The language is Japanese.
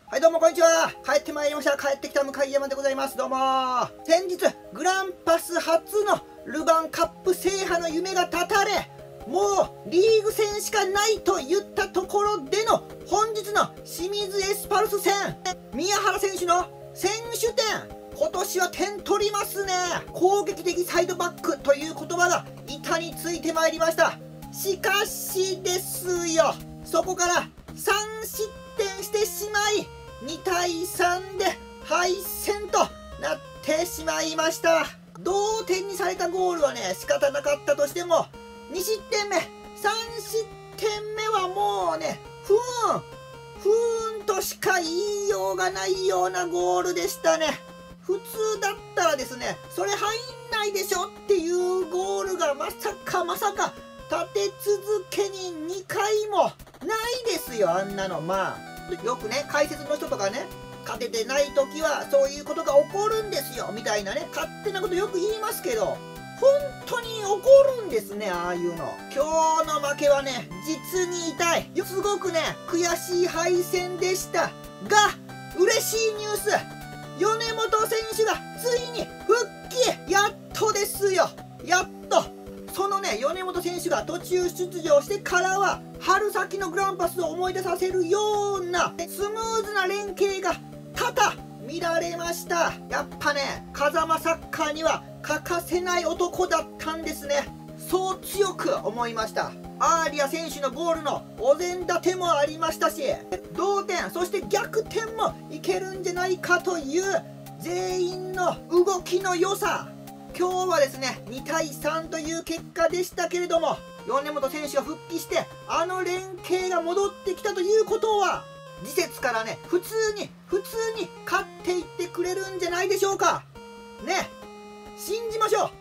はいどうもこんにちは。帰ってまいりました。帰ってきた向山でございます。どうも先日グランパス初のルヴァンカップ制覇の夢が絶たれ、もうリーグ戦しかないと言ったところでの本日の清水エスパルス戦、宮原選手の選手点、今年は点取りますね。攻撃的サイドバックという言葉が板についてまいりました。しかしですよ、そこから3失点してしまい2対3で敗戦となってしまいました。同点にされたゴールはね、仕方なかったとしても、2失点目、3失点目はもうね、不運としか言いようがないようなゴールでしたね。普通だったらですね、それ入んないでしょっていうゴールがまさか立て続けに2回もないですよ、あんなの。よくね、解説の人とかね、勝ててない時はそういうことが起こるんですよみたいなね、勝手なことよく言いますけど、本当に起こるんですね、ああいうの。今日の負けはね、実に痛い。すごくね、悔しい敗戦でしたが、嬉しいニュース、米本選手がついに復帰、やっとですよ、やっと。そのね、米本選手が途中出場してからは、春先のグランパスを思い出させるようなスムーズな連携が多々見られました。やっぱね、風間サッカーには欠かせない男だったんですね。そう強く思いました。アーリア選手のゴールのお膳立てもありましたし、同点、そして逆転もいけるんじゃないかという全員の動きの良さ。今日はですね、2対3という結果でしたけれども、米本選手が復帰してあの連携が戻ってきたということは、次節からね、普通に勝っていってくれるんじゃないでしょうかね。信じましょう。